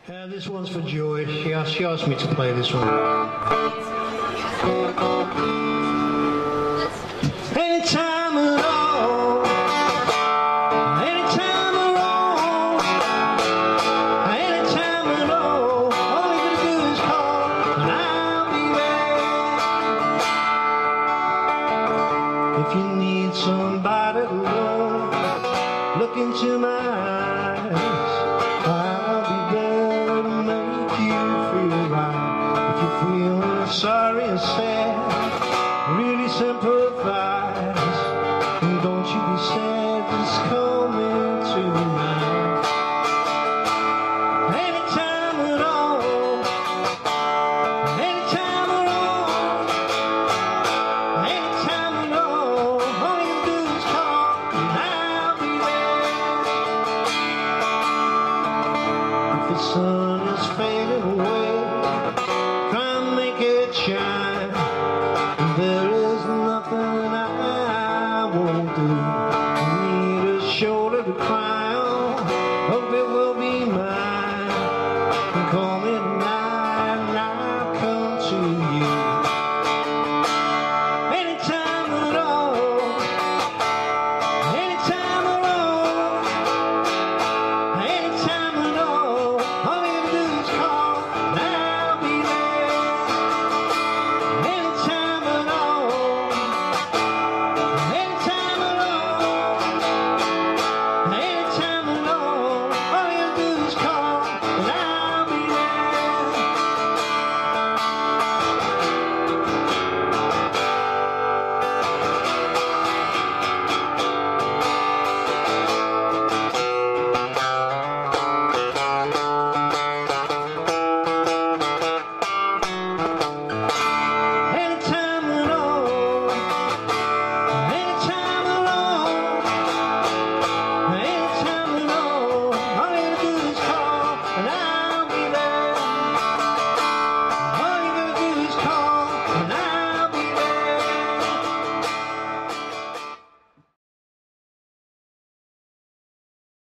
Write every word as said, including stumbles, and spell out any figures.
Uh, this one's for Joy. She asked, she asked me to play this one. Anytime at all, anytime at all, anytime at all, all you gotta do is call and I'll be there. If you need somebody to love, look into my eyes, I'll be there to make you feel right. If you're feeling sorry and sad, really sympathize, and don't you be sad, just come into mine. Anytime at all, anytime at all, anytime at all, all you do is call and I'll be there. If the sun is fading away, try and make it shine. There is nothing I won't do. You need a shoulder to cry